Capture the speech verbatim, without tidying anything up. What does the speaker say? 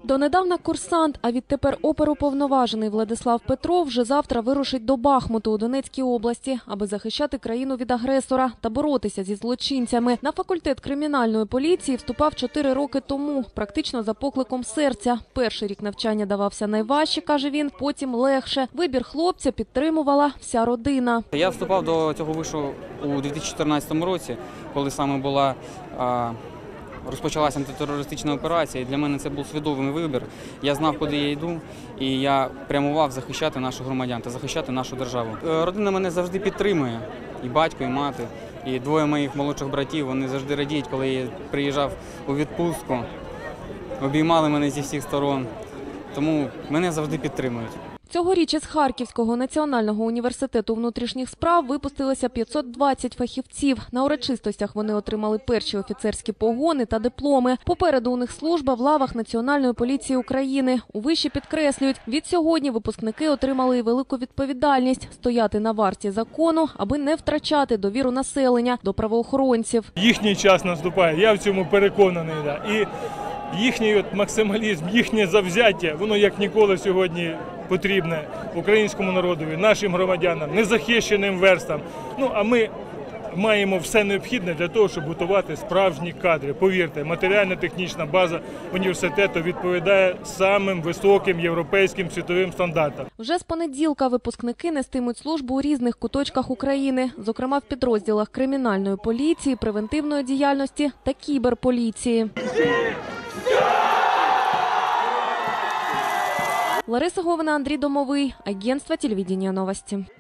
Донедавна курсант, а відтепер оперуповноважений Владислав Петров вже завтра вирушить до Бахмуту у Донецькій області, аби захищати країну від агресора та боротися зі злочинцями. На факультет кримінальної поліції вступав чотири роки тому, практично за покликом серця. Перший рік навчання давався найважче, каже він, потім легше. Вибір хлопця підтримувала вся родина. Я вступав до цього вишу у дві тисячі чотирнадцятому році, коли саме була а, розпочалася антитерористична операція. І для мене це був свідомий вибір. Я знав, куди я йду, і я прямував захищати наших громадян та захищати нашу державу. Родина мене завжди підтримує, і батько, і мати, і двоє моїх молодших братів. Вони завжди радіють, коли я приїжджав у відпустку, обіймали мене зі всіх сторон, тому мене завжди підтримують. Цьогоріч із Харківського національного університету внутрішніх справ випустилося п'ятсот двадцять фахівців. На урочистостях вони отримали перші офіцерські погони та дипломи. Попереду у них служба в лавах Національної поліції України. У виші підкреслюють, від сьогодні випускники отримали і велику відповідальність – стояти на варті закону, аби не втрачати довіру населення до правоохоронців. Їхній час наступає, я в цьому переконаний. Да. І їхній от максималізм, їхнє завзяття, воно як ніколи сьогодні потрібне українському народові, нашим громадянам, незахищеним верстам. Ну, а ми маємо все необхідне для того, щоб готувати справжні кадри. Повірте, матеріально-технічна база університету відповідає самим високим європейським світовим стандартам. Вже з понеділка випускники нестимуть службу у різних куточках України, зокрема в підрозділах кримінальної поліції, превентивної діяльності та кіберполіції. Лариса Говина, Андрій Домовий, агентство телевидения новости.